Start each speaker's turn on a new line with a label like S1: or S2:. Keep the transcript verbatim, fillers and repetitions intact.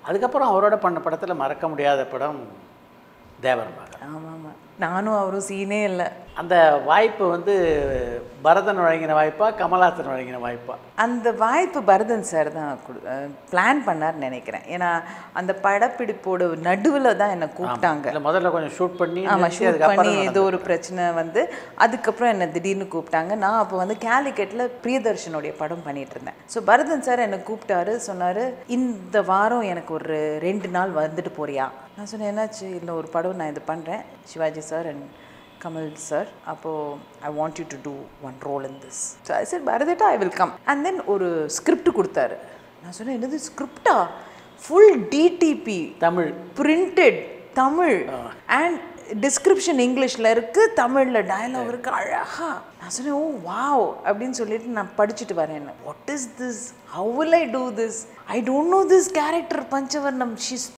S1: அதுக்கப்புறம் அவரோட பண்ண படத்தில் மறக்க முடியாத படம் தேவர் மகன்.
S2: ஆமாம் ஆமாம், நானும் அவரும் சீனே இல்லை.
S1: அந்த வாய்ப்பு வந்து பரதன் வழங்கின வாய்ப்பா கமல்ஹாசன் வழங்கின வாய்ப்பா?
S2: அந்த வாய்ப்பு பரதன் சார் தான் பிளான் பண்ணார்னு நினைக்கிறேன். ஏன்னா அந்த படப்பிடிப்போட நடுவில் தான் என்னை கூப்பிட்டாங்க.
S1: இல்லை, முதல்ல கொஞ்சம் ஷூட் பண்ணி
S2: ஆமாம், ஷூட் பண்ணி ஏதோ ஒரு பிரச்சனை வந்து அதுக்கப்புறம் என்னை திடீர்னு கூப்பிட்டாங்க. நான் அப்போ வந்து கேலிக்கெட்டில் பிரியதர்ஷனுடைய படம் பண்ணிகிட்டு இருந்தேன். ஸோ பரதன் சார் என்னை கூப்பிட்டாரு, சொன்னார் இந்த வாரம் எனக்கு ஒரு ரெண்டு நாள் வந்துட்டு போறியா? நான் சொன்னேன் என்னாச்சு? இல்லை, ஒரு படம் நான் இது பண்ணுறேன், Sivaji sir and Kamal sir, appo I want you to do one role in this. So I said, Bharadeta, I will come. And then ஒரு ஸ்கிரிப்ட் கொடுத்தாரு. நான் சொன்னேன் என்னது ஸ்கிரிப்டா? Full DTP
S1: Tamil,
S2: printed Tamil and description இங்கிலீஷில் இருக்குது, தமிழில் டயலாக் இருக்குது அழகா. நான் சொன்னேன் ஓ வாவ் அப்படின்னு சொல்லிட்டு நான் படிச்சுட்டு வரேன். What is this? How will I do this? I don't know this character Panchavarnam. She's